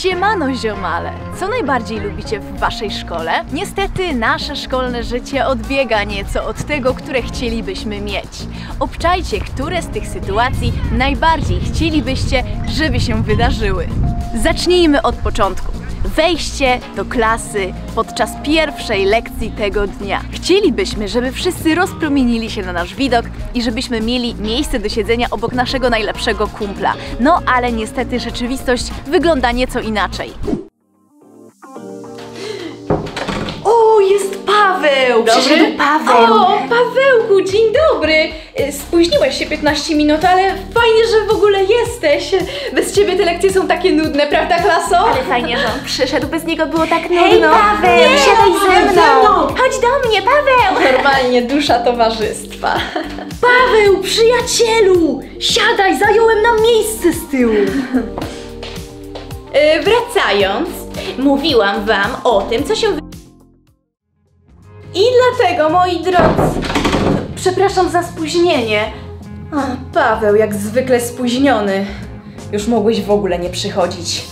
Siemano ziomale! Co najbardziej lubicie w waszej szkole? Niestety nasze szkolne życie odbiega nieco od tego, które chcielibyśmy mieć. Obczajcie, które z tych sytuacji najbardziej chcielibyście, żeby się wydarzyły. Zacznijmy od początku. Wejście do klasy podczas pierwszej lekcji tego dnia. Chcielibyśmy, żeby wszyscy rozpromienili się na nasz widok i żebyśmy mieli miejsce do siedzenia obok naszego najlepszego kumpla. No ale niestety rzeczywistość wygląda nieco inaczej. O, jest Paweł! Przyszedł Paweł! O, Pawełku, dzień dobry! Spóźniłeś się 15 minut, ale fajnie, że w ogóle jesteś. Bez ciebie te lekcje są takie nudne, prawda, klaso? Ale fajnie, że on przyszedł, bez niego było tak nudno. Hej, Paweł! Nie, siadaj ze mną! Chodź do mnie, Paweł! Normalnie dusza towarzystwa. Paweł, przyjacielu! Siadaj, zająłem nam miejsce z tyłu. Wracając, mówiłam wam o tym, co się... I dlatego, moi drodzy... Przepraszam za spóźnienie. Paweł, jak zwykle spóźniony. Już mogłeś w ogóle nie przychodzić.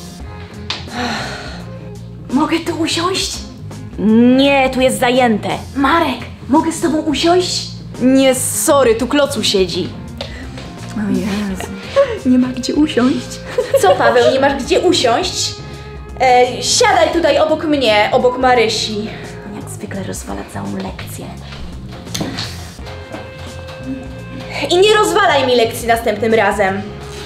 Mogę tu usiąść? Nie, tu jest zajęte. Marek, mogę z tobą usiąść? Nie, sorry, tu klocu siedzi. O Jezu, nie ma gdzie usiąść. Co, Paweł, nie masz gdzie usiąść? Siadaj tutaj obok mnie, obok Marysi. Jak zwykle rozwala całą lekcję. I nie rozwalaj mi lekcji następnym razem.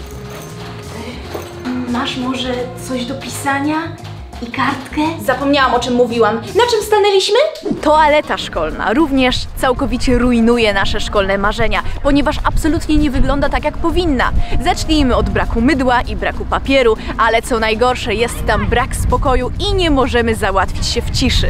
Masz może coś do pisania? I kartkę? Zapomniałam, o czym mówiłam. Na czym stanęliśmy? Toaleta szkolna również całkowicie rujnuje nasze szkolne marzenia, ponieważ absolutnie nie wygląda tak, jak powinna. Zacznijmy od braku mydła i braku papieru, ale co najgorsze, jest tam brak spokoju i nie możemy załatwić się w ciszy.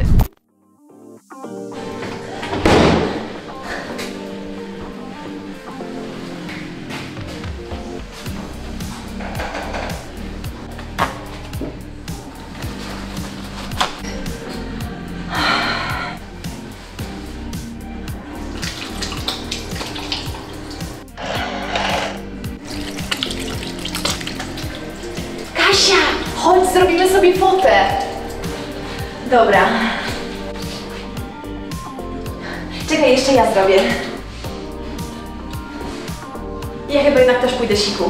Kasia, chodź, zrobimy sobie fotę. Dobra. Czekaj, jeszcze ja zrobię. Ja chyba jednak też pójdę siku.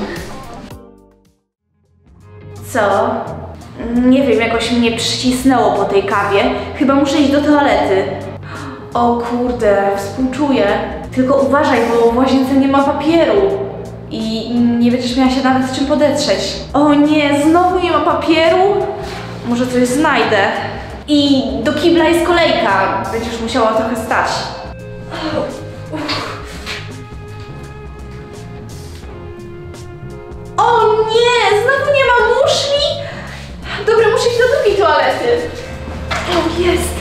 Co? Nie wiem, jakoś mnie przycisnęło po tej kawie. Chyba muszę iść do toalety. O kurde, współczuję. Tylko uważaj, bo w łazience nie ma papieru. I nie będziesz miała się nawet czym podetrzeć. O nie, znowu nie ma papieru? Może coś znajdę. I do kibla jest kolejka. Będziesz musiała trochę stać. O nie, znowu nie ma muszli? Dobra, muszę iść do drugiej toalety. O, jest.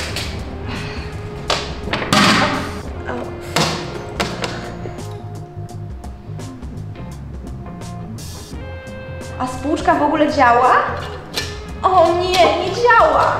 A spłuczka w ogóle działa? O nie, nie działa!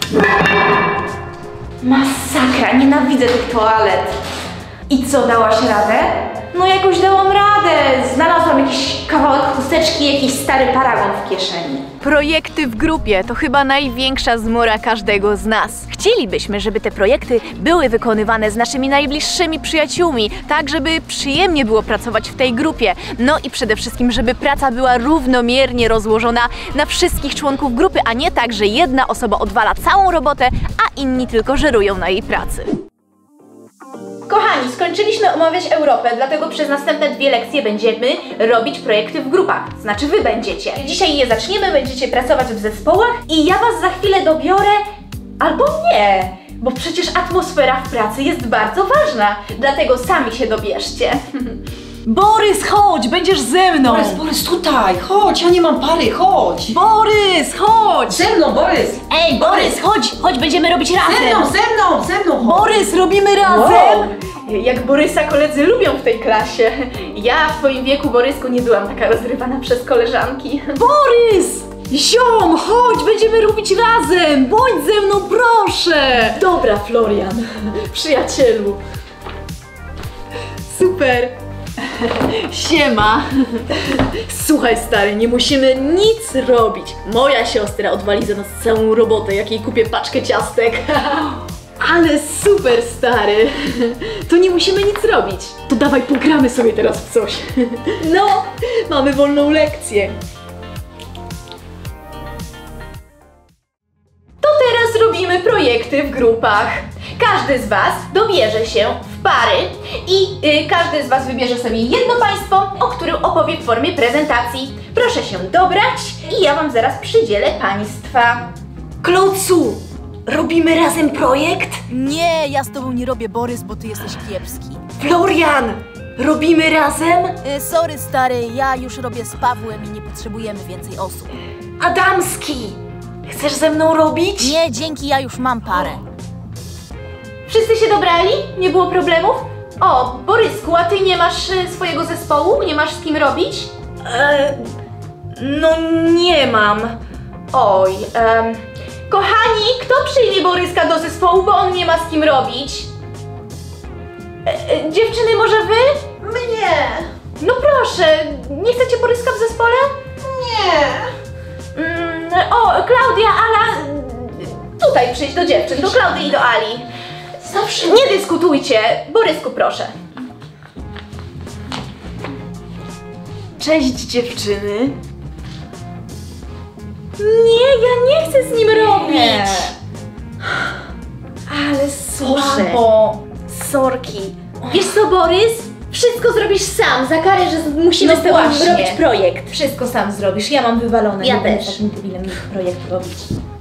Masakra, nienawidzę tych toalet. I co, dałaś radę? No jakoś dałam radę. Znalazłam jakiś kawałek chusteczki, jakiś stary paragon w kieszeni. Projekty w grupie to chyba największa zmora każdego z nas. Chcielibyśmy, żeby te projekty były wykonywane z naszymi najbliższymi przyjaciółmi, tak żeby przyjemnie było pracować w tej grupie. No i przede wszystkim, żeby praca była równomiernie rozłożona na wszystkich członków grupy, a nie tak, że jedna osoba odwala całą robotę, a inni tylko żerują na jej pracy. Kochani, skończyliśmy omawiać Europę, dlatego przez następne 2 lekcje będziemy robić projekty w grupach. Znaczy wy będziecie. Dzisiaj je zaczniemy, będziecie pracować w zespołach i ja was za chwilę dobiorę, albo nie, bo przecież atmosfera w pracy jest bardzo ważna, dlatego sami się dobierzcie. Borys, chodź, będziesz ze mną! Borys, tutaj, chodź, ja nie mam pary, chodź! Borys, chodź! Ze mną, Borys! Ej, Borys, chodź, będziemy robić razem! Ze mną, chodź! Borys, robimy razem! Wow, jak Borysa koledzy lubią w tej klasie. Ja w twoim wieku, Borysku, nie byłam taka rozrywana przez koleżanki. Borys! Ziom, chodź, będziemy robić razem! Bądź ze mną, proszę! Dobra, Florian, przyjacielu. Super. Siema. Słuchaj stary, nie musimy nic robić. Moja siostra odwali za nas całą robotę, jak jej kupię paczkę ciastek. Ale super stary. To nie musimy nic robić. To dawaj pogramy sobie teraz w coś. No, mamy wolną lekcję. To teraz robimy projekty w grupach. Każdy z Was dobierze się w pary i każdy z Was wybierze sobie jedno państwo, o którym opowie w formie prezentacji. Proszę się dobrać i ja Wam zaraz przydzielę państwa. Klocu, robimy razem projekt? Nie, ja z tobą nie robię, Borys, bo ty jesteś kiepski. Florian, robimy razem? Sorry, stary, ja już robię z Pawłem i nie potrzebujemy więcej osób. Adamski, chcesz ze mną robić? Nie, dzięki, ja już mam parę. Wszyscy się dobrali? Nie było problemów? O, Borysku, a Ty nie masz swojego zespołu? Nie masz z kim robić? No nie mam. Oj, kochani, kto przyjmie Boryska do zespołu, bo on nie ma z kim robić? Dziewczyny, może Wy? Mnie! No proszę, nie chcecie Boryska w zespole? Nie! O, Klaudia, Ala, tutaj przyjdź do dziewczyn, do Klaudii i do Ali. Zawsze Nie dyskutujcie. Borysku, proszę. Cześć dziewczyny. Nie, ja nie chcę z nim robić. Ale Słabo. Sorki. Wiesz co, Borys? Wszystko zrobisz sam, za karę, że musimy No z tobą właśnie. robić projekt. Wszystko sam zrobisz, ja mam wywalone. Ja nie będę też. takim debilem projekt robić.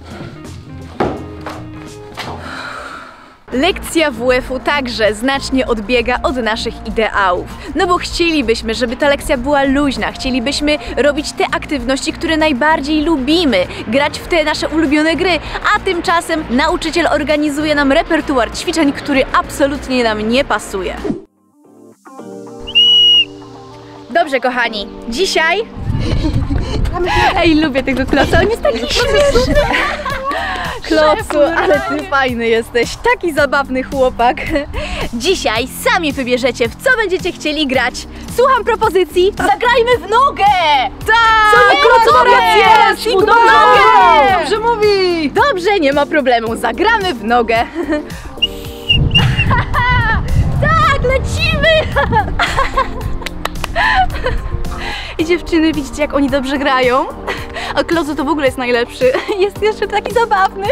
Lekcja WF-u także znacznie odbiega od naszych ideałów. No bo chcielibyśmy, żeby ta lekcja była luźna, chcielibyśmy robić te aktywności, które najbardziej lubimy, grać w te nasze ulubione gry, a tymczasem nauczyciel organizuje nam repertuar ćwiczeń, który absolutnie nam nie pasuje. Dobrze, kochani, dzisiaj... Ej, lubię tego kloca, on jest taki śmieszny. Klocu, ale ty fajny jesteś, taki zabawny chłopak. Dzisiaj sami wybierzecie, w co będziecie chcieli grać. Słucham propozycji. Zagrajmy w nogę! Tak! Co nie, Klocu, nogę! rację! Sigma, Dobrze, nogę! dobrze mówi! Dobrze, nie ma problemu, zagramy w nogę. Tak, lecimy! I dziewczyny, widzicie, jak oni dobrze grają? A Klocu to w ogóle jest najlepszy. Jest jeszcze taki zabawny.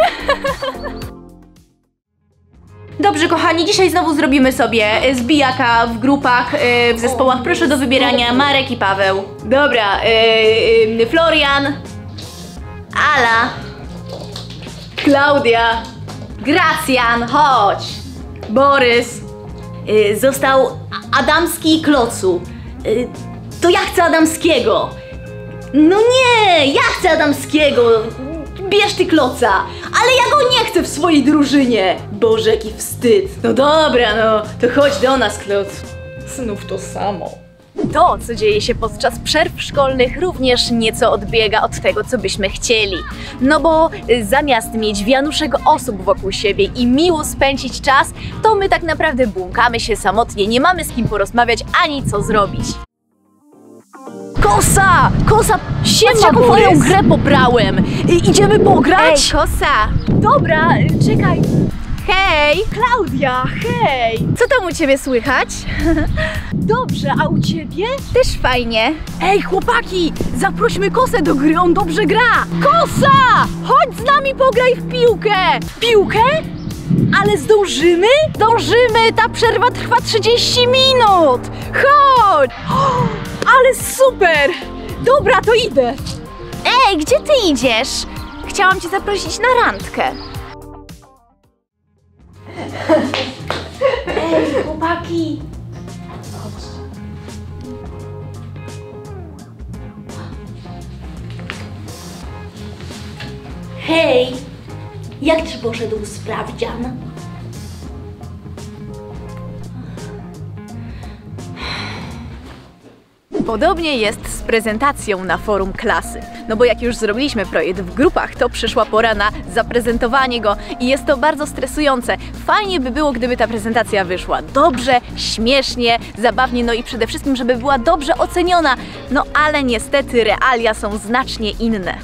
Dobrze, kochani, dzisiaj znowu zrobimy sobie zbijaka w grupach, w zespołach. Proszę do wybierania Marek i Paweł. Dobra, Florian, Ala, Klaudia, Gracjan, chodź, Borys, został Adamski i Klocu. To ja chcę Adamskiego. No nie, ja chcę Adamskiego. Bierz ty Kloca. Ale ja go nie chcę w swojej drużynie. Boże, jaki wstyd. No dobra, no, to chodź do nas, Kloc. Znów to samo. To, co dzieje się podczas przerw szkolnych, również nieco odbiega od tego, co byśmy chcieli. No bo zamiast mieć wianuszek osób wokół siebie i miło spędzić czas, to my tak naprawdę błąkamy się samotnie, nie mamy z kim porozmawiać ani co zrobić. Kosa! Kosa! Patrz, jaką twoją grę pobrałem! Idziemy pograć? Ej, Kosa! Dobra, czekaj. Hej! Klaudia, hej! Co tam u ciebie słychać? Dobrze, a u ciebie? Też fajnie. Ej, chłopaki! Zaprośmy Kosę do gry, on dobrze gra! Kosa! Chodź z nami, pograj w piłkę! Piłkę? Ale zdążymy? Dążymy! Ta przerwa trwa 30 minut! Chodź! Ale super! Dobra, to idę! Ej, gdzie ty idziesz? Chciałam cię zaprosić na randkę. Ej, chłopaki! Hej, jak ci poszedł sprawdzian? Podobnie jest z prezentacją na forum klasy. No bo jak już zrobiliśmy projekt w grupach, to przyszła pora na zaprezentowanie go i jest to bardzo stresujące. Fajnie by było, gdyby ta prezentacja wyszła dobrze, śmiesznie, zabawnie, no i przede wszystkim, żeby była dobrze oceniona. No ale niestety realia są znacznie inne.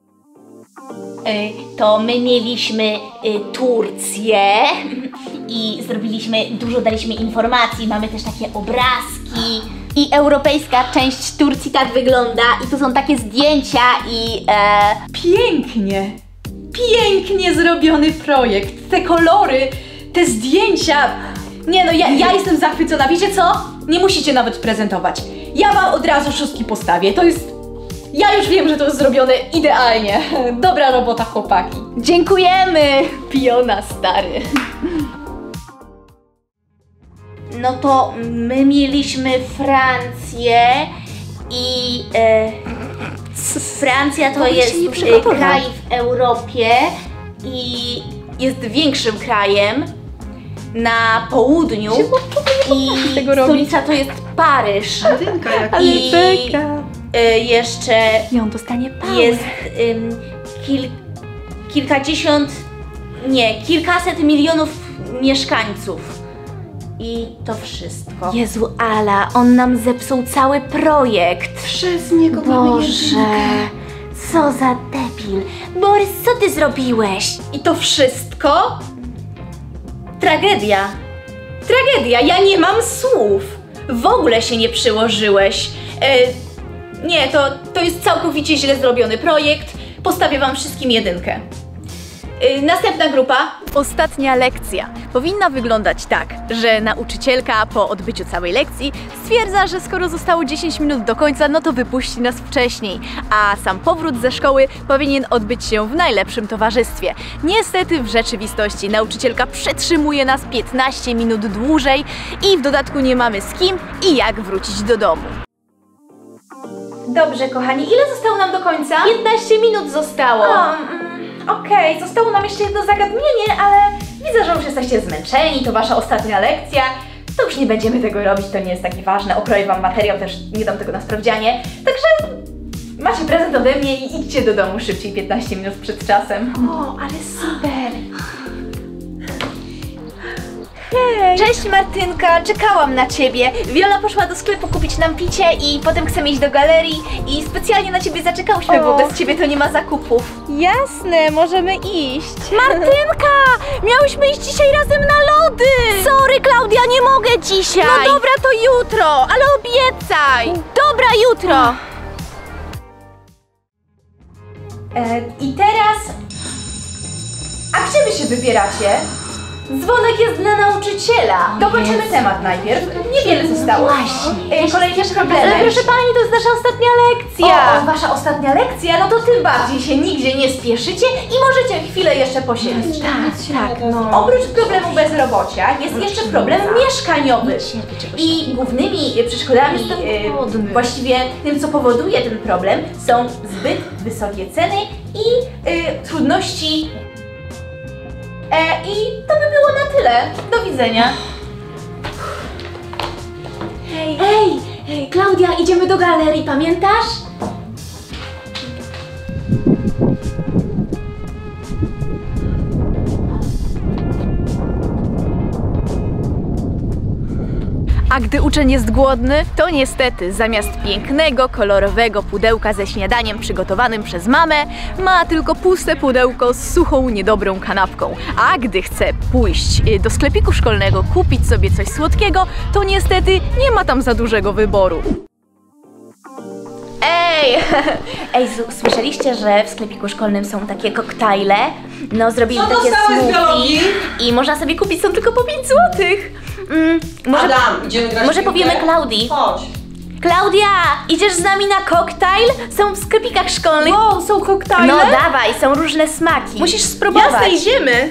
To my mieliśmy Turcję i daliśmy informacji, mamy też takie obrazki. I europejska część Turcji tak wygląda i tu są takie zdjęcia i Pięknie! Pięknie zrobiony projekt. Te kolory, te zdjęcia. Nie no, ja jestem zachwycona. Wiecie co? Nie musicie nawet prezentować. Ja wam od razu 6 postawię. To jest... Ja już wiem, że to jest zrobione idealnie. Dobra robota, chłopaki. Dziękujemy! Piona, stary. no to my mieliśmy Francję i Francja to jest kraj w Europie i jest większym krajem na południu i stolica to jest Paryż. I jeszcze I on dostanie pałę. jest kilkaset milionów mieszkańców. I to wszystko. Jezu, Ala, on nam zepsuł cały projekt. Przez niego Boże, co za debil. Borys, co ty zrobiłeś? I to wszystko? Tragedia. Tragedia, ja nie mam słów. W ogóle się nie przyłożyłeś. Nie, to jest całkowicie źle zrobiony projekt. Postawię wam wszystkim 1. Następna grupa. Ostatnia lekcja powinna wyglądać tak, że nauczycielka po odbyciu całej lekcji stwierdza, że skoro zostało 10 minut do końca, no to wypuści nas wcześniej, a sam powrót ze szkoły powinien odbyć się w najlepszym towarzystwie. Niestety w rzeczywistości nauczycielka przetrzymuje nas 15 minut dłużej i w dodatku nie mamy z kim i jak wrócić do domu. Dobrze, kochani, ile zostało nam do końca? 15 minut zostało. Okej, zostało nam jeszcze jedno zagadnienie, ale widzę, że już jesteście zmęczeni, to wasza ostatnia lekcja. To już nie będziemy tego robić, to nie jest takie ważne. Okroję wam materiał, też nie dam tego na sprawdzianie. Także macie prezent ode mnie i idźcie do domu szybciej, 15 minut przed czasem. O, ale super! Cześć Martynka, czekałam na ciebie. Wiola poszła do sklepu kupić nam picie i potem chcemy iść do galerii i specjalnie na ciebie zaczekałyśmy, bo bez ciebie to nie ma zakupów. Jasne, możemy iść. Martynka! Miałyśmy iść dzisiaj razem na lody! Sorry, Klaudia, nie mogę dzisiaj! No dobra, to jutro, ale obiecaj! Dobra, jutro! I teraz... A gdzie wy się wybieracie? Dzwonek jest dla nauczyciela. Dokończymy temat najpierw. Niewiele zostało. Kolejne problemy. Ale proszę pani, to jest nasza ostatnia lekcja! O, wasza ostatnia lekcja? No to tym bardziej się nigdzie nie spieszycie i możecie chwilę jeszcze posiedzieć. Tak, no. Oprócz problemu bezrobocia jest jeszcze problem mieszkaniowy. I głównymi przeszkodami, właściwie tym, co powoduje ten problem, są zbyt wysokie ceny i trudności. I to by było na tyle. Do widzenia. Hej, Klaudia, idziemy do galerii, pamiętasz? A gdy uczeń jest głodny, to niestety zamiast pięknego, kolorowego pudełka ze śniadaniem przygotowanym przez mamę, ma tylko puste pudełko z suchą, niedobrą kanapką. A gdy chce pójść do sklepiku szkolnego, kupić sobie coś słodkiego, to niestety nie ma tam za dużego wyboru. Ej, słyszeliście, że w sklepiku szkolnym są takie koktajle? No, zrobili Co takie dostałeś z biologii? i można sobie kupić, są tylko po 5 złotych. Adam, idziemy grać Może w piłkę? powiemy Klaudii. Chodź. Klaudia, idziesz z nami na koktajl? Są w sklepikach szkolnych. Wow, są koktajle? No dawaj, są różne smaki. Musisz spróbować. Jasne, idziemy!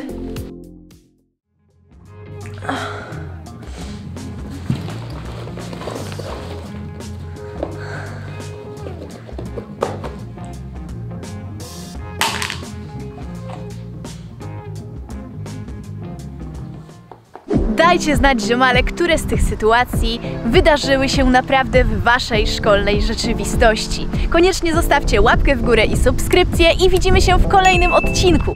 Dajcie znać, ziomale, które z tych sytuacji wydarzyły się naprawdę w waszej szkolnej rzeczywistości. Koniecznie zostawcie łapkę w górę i subskrypcję i widzimy się w kolejnym odcinku.